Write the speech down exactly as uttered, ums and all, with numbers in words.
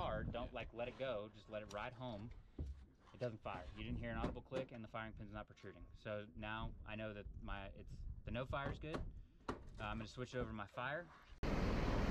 hard. Don't like let it go, just let it ride home. It doesn't fire. You didn't hear an audible click and the firing pin's not protruding. So now I know that my it's the no fire is good. Uh, I'm gonna switch over to my fire.